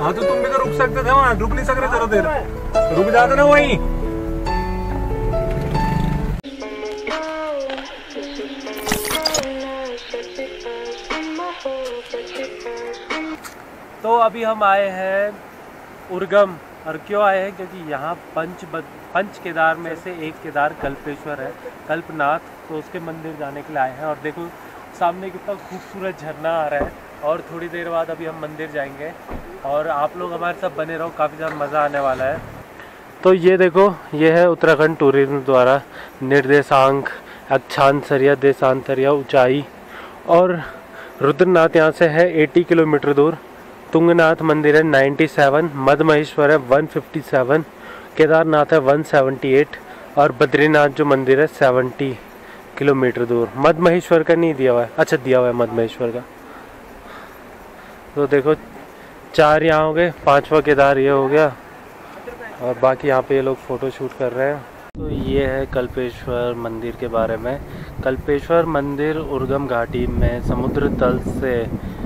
हाँ तो तुम भी तो रुक सकते थे वहाँ, रुक नहीं सक रहे जरा देर, रुक जाते ना वहीं। तो अभी हम आए हैं उर्गम, और क्यों आए हैं क्योंकि यहाँ पंच केदार में से एक केदार कल्पेश्वर है, कल्पनाथ, तो उसके मंदिर जाने के लिए आए हैं। और देखो सामने कितना खूबसूरत झरना आ रहा है, और थोड़ी देर बाद अभी हम मंदिर जाएंगे, और आप लोग हमारे साथ बने रहो, काफ़ी ज़्यादा मज़ा आने वाला है। तो ये देखो, ये है उत्तराखंड टूरिज्म द्वारा निर्देशांक अक्षांसरिया देशांतरिया ऊंचाई, और रुद्रनाथ यहाँ से है 80 किलोमीटर दूर, तुंगनाथ मंदिर है 97, मदमहेश्वर है 157, केदारनाथ है 178, और बद्रीनाथ जो मंदिर है 70 किलोमीटर दूर। मदमहेश्वर का नहीं दिया हुआ है, अच्छा दिया हुआ है मदमहेश्वर का। तो देखो 4 यहाँ हो गए, 5वां केदार ये हो गया, और बाकी यहाँ पे ये लोग फ़ोटो शूट कर रहे हैं। तो ये है कल्पेश्वर मंदिर के बारे में। कल्पेश्वर मंदिर उर्गम घाटी में समुद्र तल से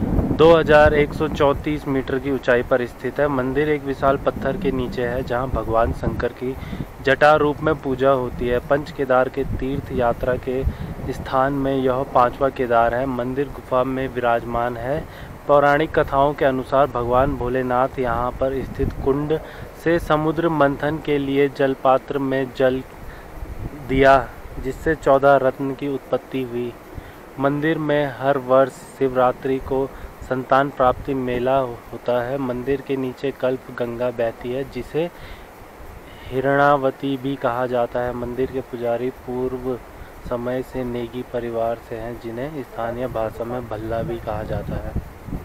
2134 मीटर की ऊंचाई पर स्थित है। मंदिर एक विशाल पत्थर के नीचे है जहां भगवान शंकर की जटा रूप में पूजा होती है। पंच केदार के तीर्थ यात्रा के स्थान में यह 5वां केदार है। मंदिर गुफा में विराजमान है। पौराणिक कथाओं के अनुसार भगवान भोलेनाथ यहां पर स्थित कुंड से समुद्र मंथन के लिए जलपात्र में जल दिया, जिससे 14 रत्न की उत्पत्ति हुई। मंदिर में हर वर्ष शिवरात्रि को संतान प्राप्ति मेला होता है। मंदिर के नीचे कल्प गंगा बहती है, जिसे हिरणावती भी कहा जाता है। मंदिर के पुजारी पूर्व समय से नेगी परिवार से हैं, जिन्हें स्थानीय भाषा में भल्ला भी कहा जाता है।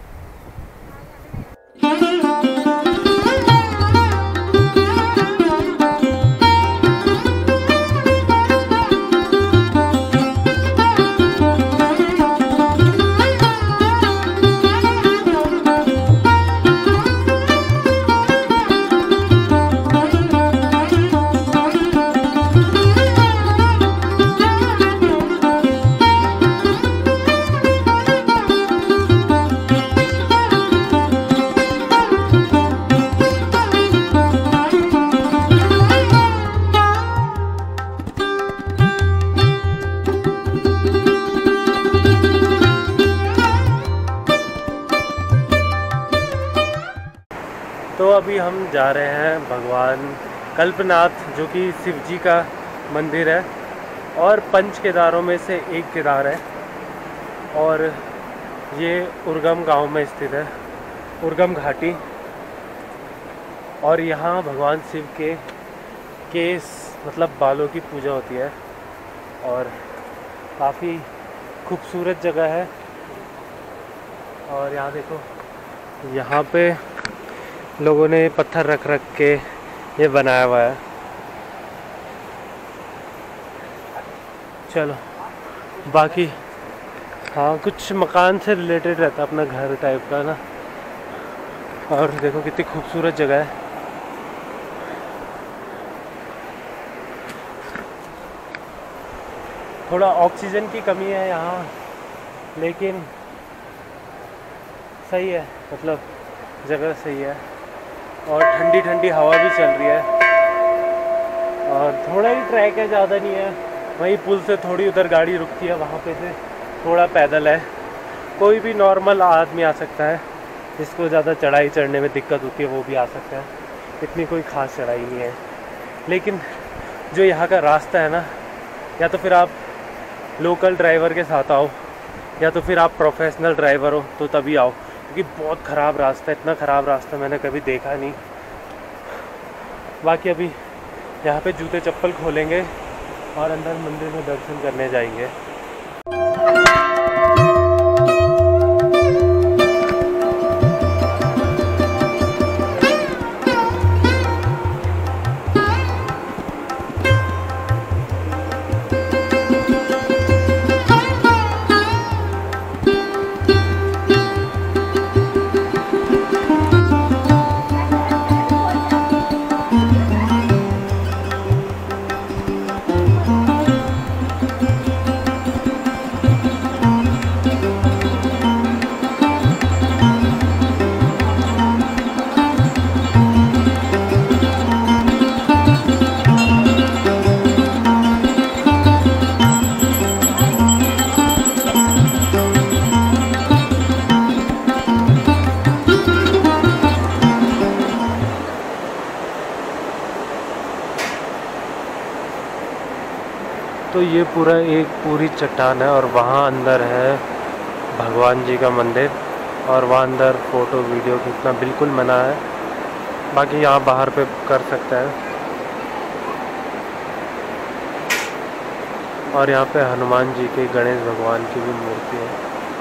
तो अभी हम जा रहे हैं भगवान कल्पनाथ, जो कि शिव जी का मंदिर है और पंच केदारों में से एक केदार है, और ये उर्गम गांव में स्थित है, उर्गम घाटी। और यहाँ भगवान शिव के केस मतलब बालों की पूजा होती है, और काफ़ी खूबसूरत जगह है। और यहाँ देखो, यहाँ पे लोगों ने पत्थर रख के ये बनाया हुआ है। चलो बाकी हाँ, कुछ मकान से रिलेटेड रहता है, अपना घर टाइप का ना। और देखो कितनी खूबसूरत जगह है। थोड़ा ऑक्सीजन की कमी है यहाँ, लेकिन सही है, मतलब जगह सही है, और ठंडी ठंडी हवा भी चल रही है। और थोड़ा ही ट्रैक है, ज़्यादा नहीं है। वहीं पुल से थोड़ी उधर गाड़ी रुकती है, वहाँ पे से थोड़ा पैदल है। कोई भी नॉर्मल आदमी आ सकता है, जिसको ज़्यादा चढ़ाई चढ़ने में दिक्कत होती है वो भी आ सकता है। इतनी कोई ख़ास चढ़ाई नहीं है। लेकिन जो यहाँ का रास्ता है ना, या तो फिर आप लोकल ड्राइवर के साथ आओ, या तो फिर आप प्रोफेशनल ड्राइवर हो तो तभी आओ, क्योंकि बहुत ख़राब रास्ता है। इतना ख़राब रास्ता मैंने कभी देखा नहीं। बाकी अभी यहाँ पे जूते चप्पल खोलेंगे और अंदर मंदिर में दर्शन करने जाएंगे। तो ये पूरा एक पूरी चट्टान है और वहाँ अंदर है भगवान जी का मंदिर, और वहाँ अंदर फ़ोटो वीडियो खींचना बिल्कुल मना है, बाकी यहाँ बाहर पे कर सकता है। और यहाँ पे हनुमान जी की, गणेश भगवान की भी मूर्ति है।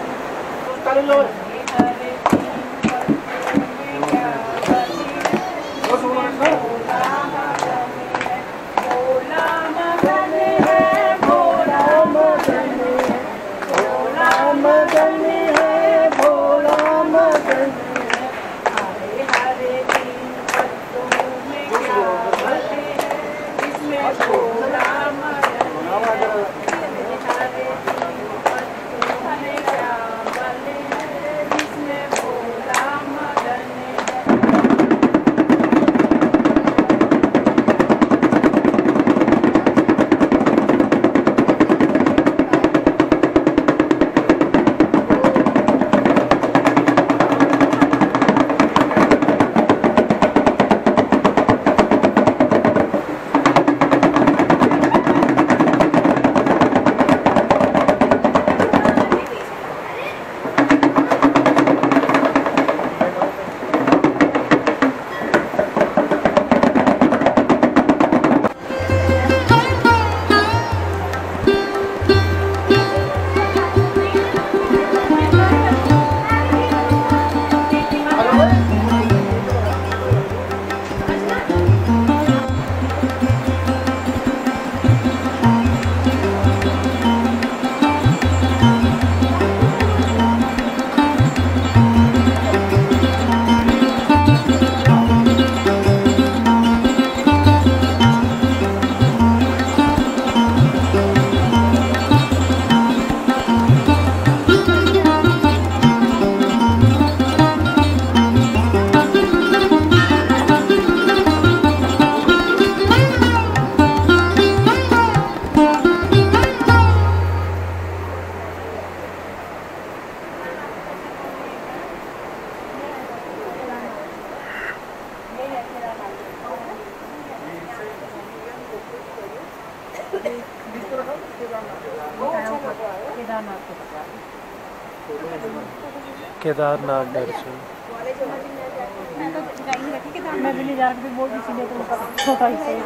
केदारनाथ दर्शन। मैं भी नहीं जा रही वो इसीलिए तो छोटा ही सही।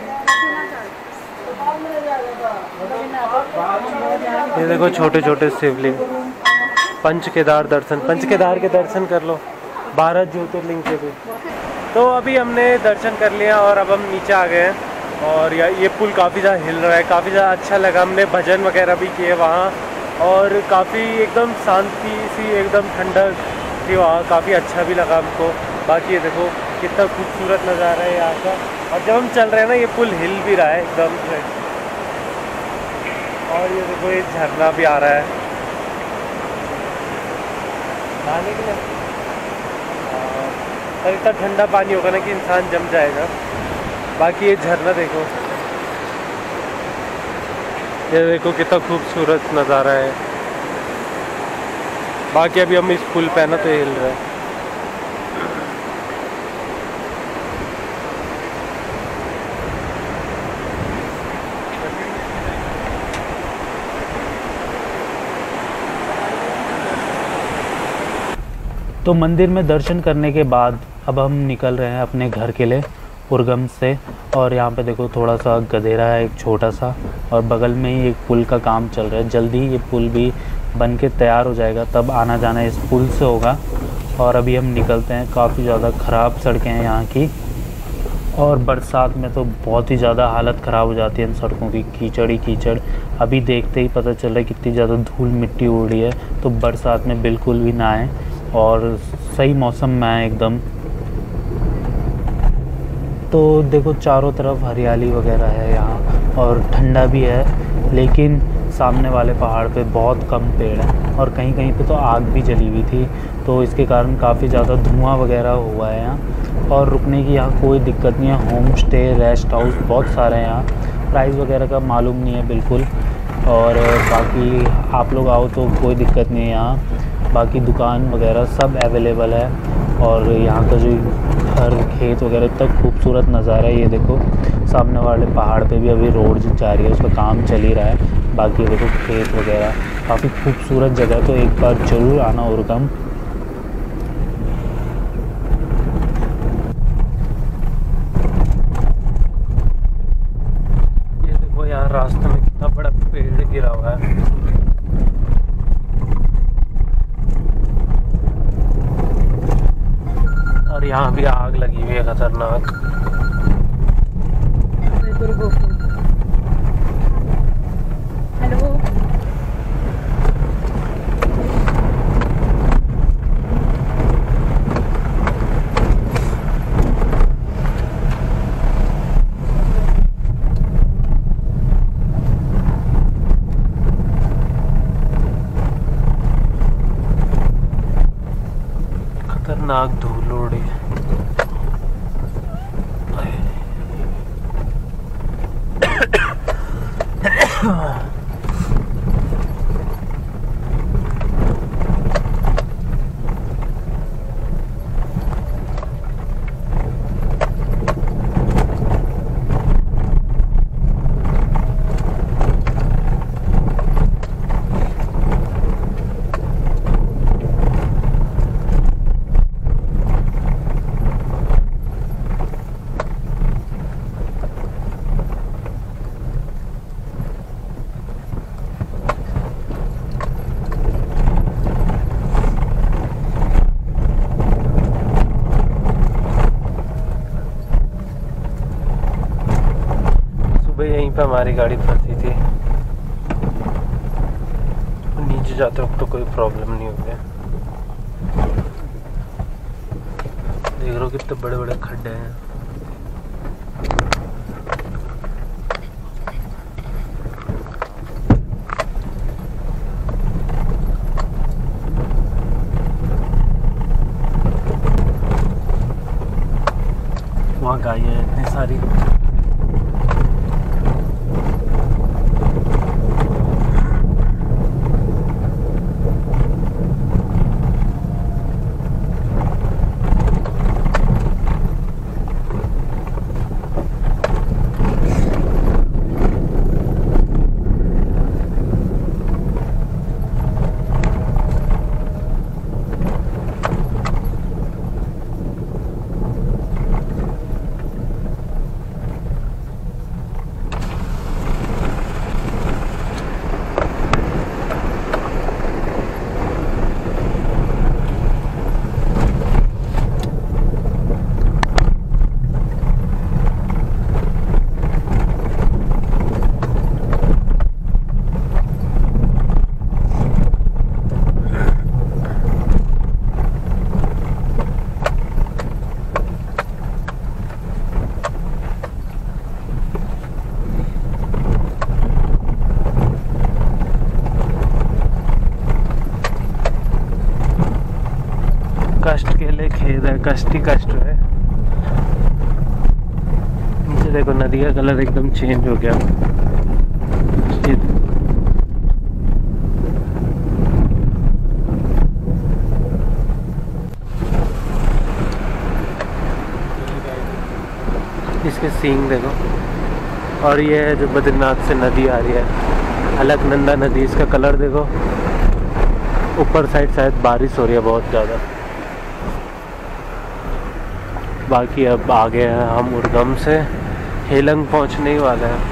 ये देखो छोटे छोटे शिवलिंग। पंच केदार दर्शन, पंच केदार के दर्शन कर लो, 12 ज्योतिर्लिंग के भी। तो अभी हमने दर्शन कर लिया और अब हम नीचे आ गए हैं। और ये पुल काफ़ी ज़्यादा हिल रहा है, काफ़ी ज़्यादा अच्छा लगा। हमने भजन वगैरह भी किए वहाँ, और काफ़ी एकदम शांति सी, एकदम ठंडक थी वहाँ, काफ़ी अच्छा भी लगा हमको। बाकी ये देखो कितना खूबसूरत नज़ारा है यहाँ का। और जब हम चल रहे हैं ना, ये पुल हिल भी रहा है एकदम से। और ये देखो ये झरना भी आ रहा है नहाने के लिए। और इतना ठंडा पानी होगा ना कि इंसान जम जाएगा। बाकी ये झरना देखो, ये देखो कितना खूबसूरत नज़ारा है। बाकी अभी हम इस पुल पे ना तो हिल रहे हैं। तो मंदिर में दर्शन करने के बाद अब हम निकल रहे हैं अपने घर के लिए उर्गम से। और यहाँ पे देखो थोड़ा सा गधेरा है एक छोटा सा, और बगल में ही एक पुल का काम चल रहा है। जल्दी ही ये पुल भी बन के तैयार हो जाएगा, तब आना जाना इस पुल से होगा। और अभी हम निकलते हैं। काफ़ी ज़्यादा ख़राब सड़कें हैं यहाँ की, और बरसात में तो बहुत ही ज़्यादा हालत ख़राब हो जाती है इन सड़कों की, कीचड़ ही कीचड़। अभी देखते ही पता चल रहा है कितनी ज़्यादा धूल मिट्टी उड़ रही है। तो बरसात में बिल्कुल भी ना आए, और सही मौसम में आए एकदम। तो देखो चारों तरफ हरियाली वगैरह है यहाँ, और ठंडा भी है। लेकिन सामने वाले पहाड़ पे बहुत कम पेड़ हैं, और कहीं कहीं पे तो आग भी जली हुई थी। तो इसके कारण काफ़ी ज़्यादा धुआं वगैरह हुआ है यहाँ। और रुकने की यहाँ कोई दिक्कत नहीं है। होम स्टे, रेस्ट हाउस बहुत सारे हैं यहाँ। प्राइस वगैरह का मालूम नहीं है बिल्कुल। और बाकी आप लोग आओ तो कोई दिक्कत नहीं है यहाँ। बाकी दुकान वगैरह सब अवेलेबल है। और यहाँ का जो घर खेत वगैरह इतना खूबसूरत नज़ारा है। ये देखो सामने वाले पहाड़ पे भी अभी रोड जा रही है, उसका काम चल ही रहा है। बाकी देखो खेत वगैरह काफ़ी खूबसूरत जगह है, तो एक बार ज़रूर आना उर्गम। ये देखो यहाँ रास्ते में कितना बड़ा पेड़ गिरा हुआ है। और यहाँ भी आग लगी हुई है खतरनाक। हेलो, खतरनाक धूल उड़ी है। यहीं पे हमारी गाड़ी फंसी थी। नीचे जाते वक्त तो कोई प्रॉब्लम नहीं हो गया। देख रहे हो कितने बड़े बड़े खड्डे हैं। वहाँ गायें हैं इतनी सारी। कष्ट के लिए खेद है, कष्ट ही कष्ट है। नीचे देखो नदी का कलर एकदम चेंज हो गया। इसके सींग देखो। और ये है जो बद्रीनाथ से नदी आ रही है, अलकनंदा नदी। इसका कलर देखो। ऊपर साइड शायद बारिश हो रही है बहुत ज़्यादा। बाकी अब आगे हैं हम उर्गम से हेलंग पहुंचने ही वाले हैं।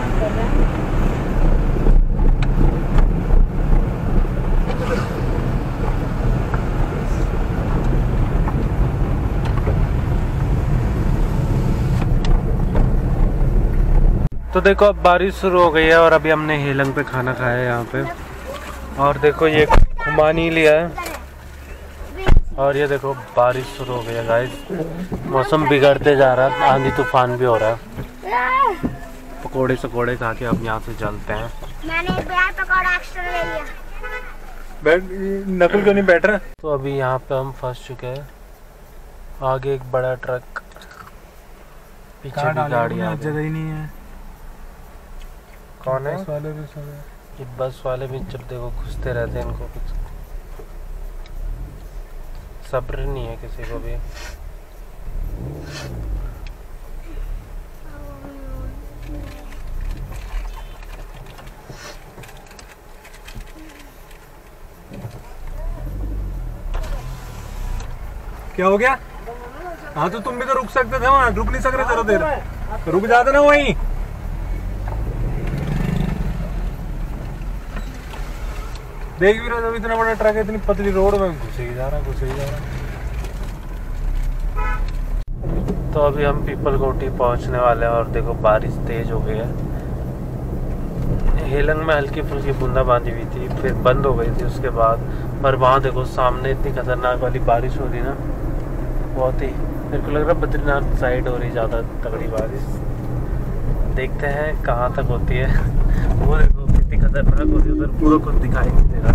तो देखो अब बारिश शुरू हो गई है और अभी हमने हेलंग पे खाना खाया है यहाँ पे। और देखो ये खुमानी लिया है। और ये देखो बारिश शुरू हो गई है गाइस। मौसम बिगड़ते जा रहा है, आंधी तूफान भी हो रहा है। पकोड़े सकोड़े खा के अब यहाँ से चलते हैं। मैंने बिहार पकौड़ा एक्स्ट्रा ले लिया। बैठ नकल क्यों नहीं बैठ रहा। तो अभी यहाँ पे हम फंस चुके हैं। आगे एक बड़ा ट्रक, पीछे भी गाड़ी आ जगह ही नहीं है। कौन है? बस वाले भी सब है। ये बस वाले भी जब देखो घुसते रहते हैं, इनको कुछ सब्र नहीं है किसी को भी। क्या हो गया? हाँ तो तुम भी तो रुक सकते थे वहाँ, रुक नहीं सकते जरा देर, तो रुक जाते ना वहीं। देख भी रहे हो इतना बड़ा ट्रक है, इतनी पतली रोड में घुसे ही जा रहा। तो अभी हम पीपल कोठी पहुंचने वाले हैं और देखो बारिश तेज हो गई है। हेलंग में हल्की फुल्की बूंदाबांदी हुई थी, फिर बंद हो गई थी उसके बाद। पर वहाँ देखो सामने इतनी खतरनाक वाली बारिश हो रही ना, बहुत ही, मेरे को लग रहा है बद्रीनाथ साइड हो रही ज़्यादा तगड़ी बारिश। देखते हैं कहाँ तक होती है। वो देखो कितनी खतरनाक हो रही है, उधर पूरा कुछ दिखाई नहीं दे रहा।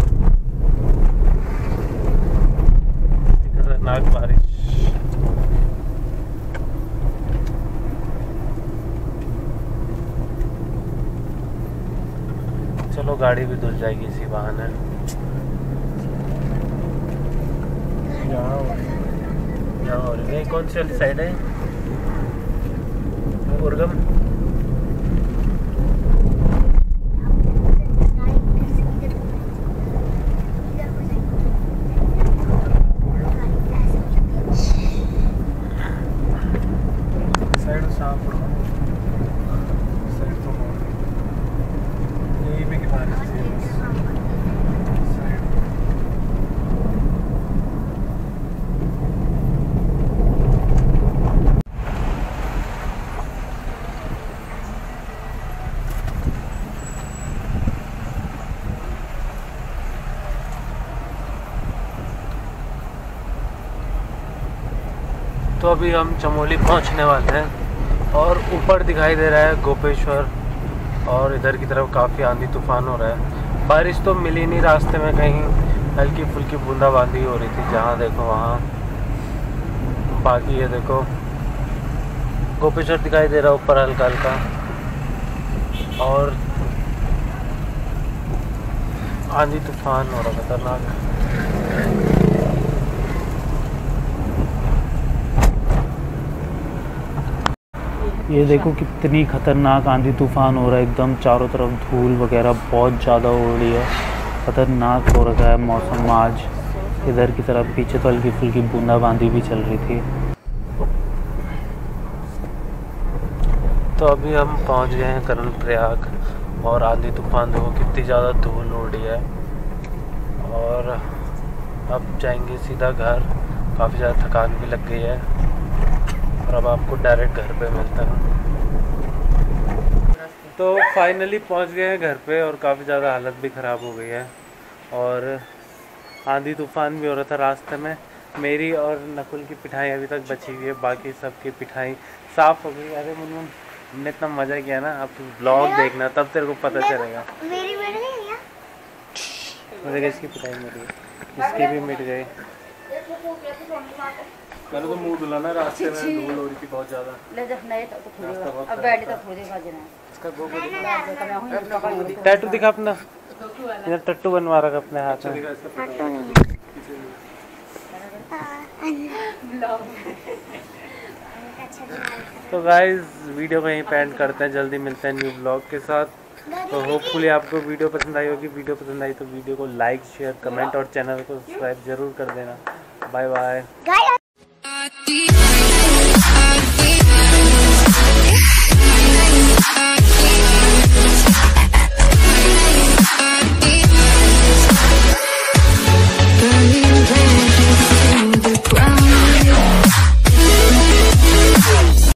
कितनी खतरनाक बारिश। चलो गाड़ी भी धुल जाएगी इसी बहाने। यहाँ हो रही है, कौन सी वाली साइड है? उर्गम। साइड साफ हो, साइड तो यही पे की बारिश थी। तो अभी हम चमोली पहुंचने वाले हैं और ऊपर दिखाई दे रहा है गोपेश्वर, और इधर की तरफ काफ़ी आंधी तूफान हो रहा है। बारिश तो मिली नहीं रास्ते में, कहीं हल्की फुल्की बूंदाबांदी हो रही थी जहाँ देखो वहाँ। बाकी ये देखो गोपेश्वर दिखाई दे रहा है ऊपर हल्का हल्का, और आंधी तूफान हो रहा खतरनाक। ये देखो कितनी खतरनाक आंधी तूफान हो रहा है, एकदम चारों तरफ धूल वगैरह बहुत ज़्यादा उड़ रही है। खतरनाक हो रखा है मौसम आज। इधर की तरफ पीछे तो हल्की फुल्की बूंदाबांदी भी चल रही थी। तो अभी हम पहुंच गए हैं कर्णप्रयाग, और आंधी तूफान देखो कितनी ज़्यादा धूल उड़ रही है। और अब जाएंगे सीधा घर, काफ़ी ज़्यादा थकान भी लग गई है, और अब आपको डायरेक्ट घर पे मिलता है। तो फाइनली पहुंच गए हैं घर पे, और काफ़ी ज़्यादा हालत भी ख़राब हो गई है, और आंधी तूफान भी हो रहा था रास्ते में। मेरी और नकुल की पिठाई अभी तक बची हुई है, बाकी सबकी पिठाई साफ़ हो गई। अरे मुनमुन, हमने इतना मज़ा किया ना, अब तू ब्लॉग देखना तब तेरे को पता चलेगा। मेरी मिट गई है। देखिए इसकी पिटाई मिट गई, इसकी भी मिट गई। मैंने तो मुंह धुला ना, रास्ते में धूल हो रही थी बहुत ज्यादा। ले जा नहीं तो थोड़ी अब बैठ तो थोड़ी बाजी ना इसका गोबर टैटू दिखा अपना, इधर टट्टू बनवा रखा अपने हाथ में। तो गाइस वीडियो को यहीं पे एंड करते हैं, जल्दी मिलते हैं न्यू ब्लॉग के साथ। तो होपफुली आपको वीडियो पसंद आई होगी। वीडियो पसंद आई तो वीडियो को लाइक शेयर कमेंट और चैनल को सब्सक्राइब जरूर कर देना। Bye bye.